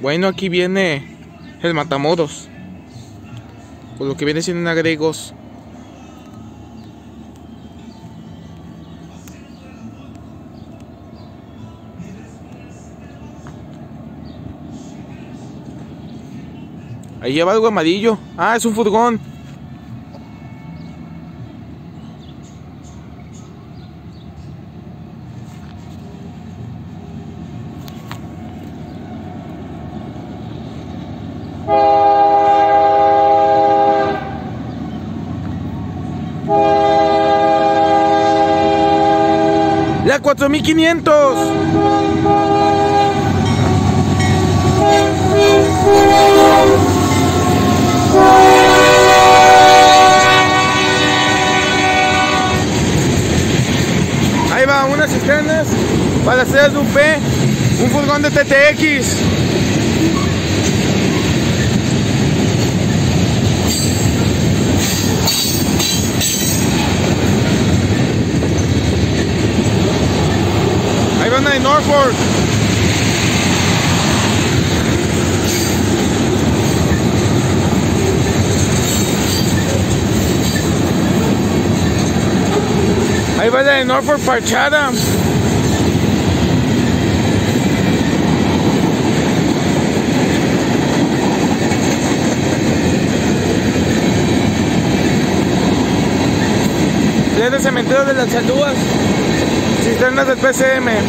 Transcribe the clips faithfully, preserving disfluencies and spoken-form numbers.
Bueno, aquí viene el Matamoros, con lo que viene siendo en agregos. Ahí lleva algo amarillo. Ah, es un furgón. La cuatro mil quinientos. Ahí va, unas cisternas para hacer el U P, un furgón de T T X. Ahí va una de Norfolk. Ahí va la de Norfolk parchada. Es de cementerio de las Chalúas. Cisternas del P C M.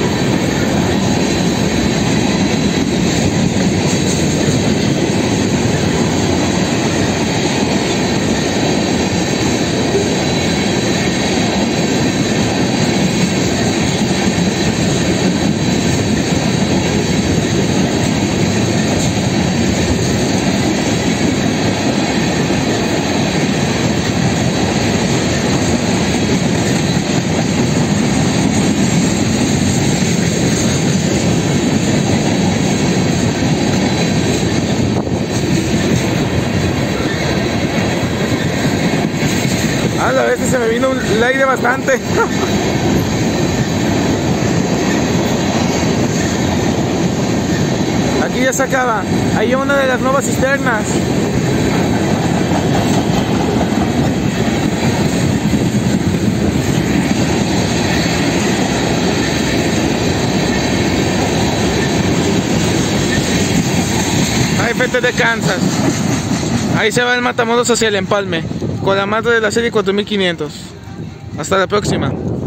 A la vez se me vino el aire bastante. Aquí ya se acaba. Ahí hay una de las nuevas cisternas. Ahí F T de Kansas. Ahí se va el Matamoros hacia el empalme, con la madre de la serie cuatro mil quinientos. Hasta la próxima.